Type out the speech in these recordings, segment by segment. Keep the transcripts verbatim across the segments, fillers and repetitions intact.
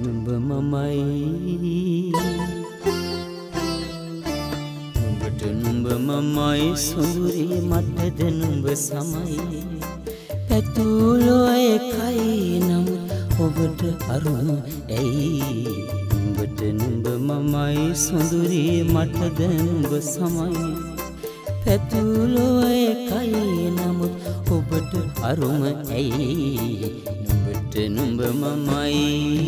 නුඹ මමයි නුඹට නුඹ මමයි සොඳුරි මටද නුඹ සමයි පැතුලෝ එකයි නමුත් ඔබට අරුණ ඇයි නුඹට නුඹ මමයි සොඳුරි මටද නුඹ සමයි පැතුලෝ එකයි නමුත් ඔබට අරුම ඇයි නුඹට නුඹ මමයි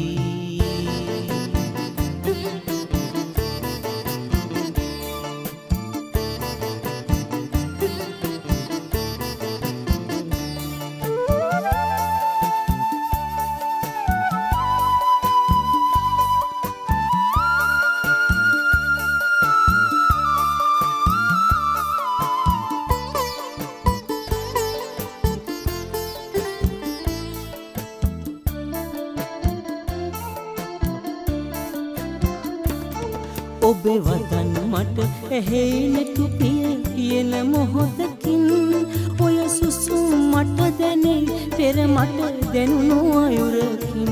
ඔබේ වදන් මට ඇහෙන තුපිය කියන මොහොතකින් ඔය සුසුම් මට දැනේ පෙර මට දැනුණු අයුරකින්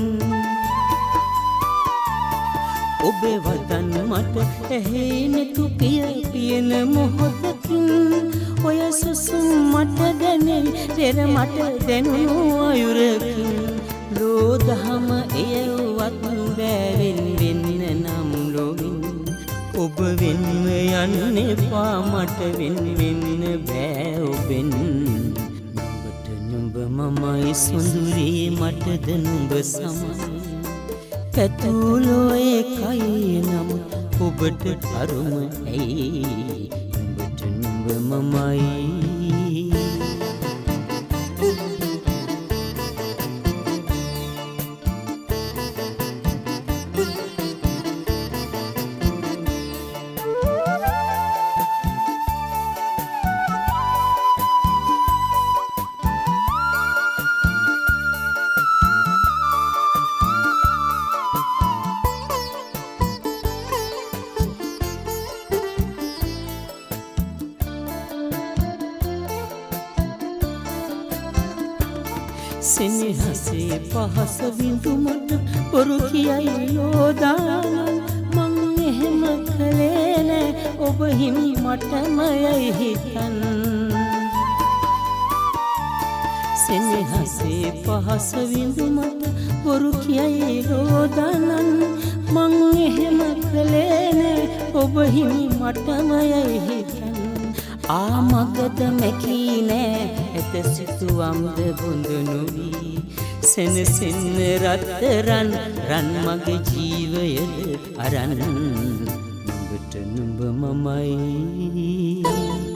ඔබේ වදන් මට ඇහෙන තුපිය කියන මොහොතකින් ඔය සුසුම් මට දැනේ පෙර මට දැනුණු අයුරකින් ලෝදහම එයවත් බැවෙන් වෙන්න නම් ලෝවින් ඔබ වෙන්න යන්න එපා මට වෙන්න වෙන්න බෑ ඔබෙන් නුඹට නුඹ මමයි සොඳුරි මටද නුඹ සමයි පැතුලෝ එකයි නමුත් ඔබට අරුම ඇයි නුඹට නුඹ මමයි සෙනෙහසේ පහස විඳුමට පොරු කියයි යෝදානන් මං එහෙම කළේ නෑ ඔබ හිමි මටමයයි හිතන් සෙනෙහසේ පහස විඳුමට පොරු කියයි යෝදානන් මං එහෙම කළේ නෑ ඔබ හිමි මටමයයි හිතන් ආමගද මැකී නෑ ඇත සිතුවම්ද බොඳුනු වී සෙනසෙන්න රත්තරන් රන් මගේ ජීවයද අරන් නුඹට නුඹ මමයි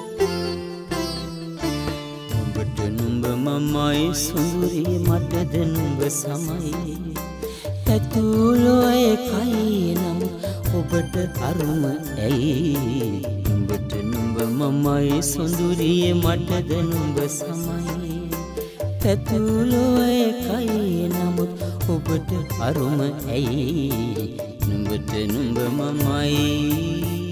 නුඹට නුඹ මමයි සොඳුරි මටද නුඹ සමයි පැතුලෝ එකයි නම් ඔබට අරුම ඇයි නුඹට නුඹ මමයි සොඳුරි මටද නුඹ සමයි පැතුලෝ එකයි නමුත් ඔබට අරුම ඇයි නුඹට නුඹ මමයි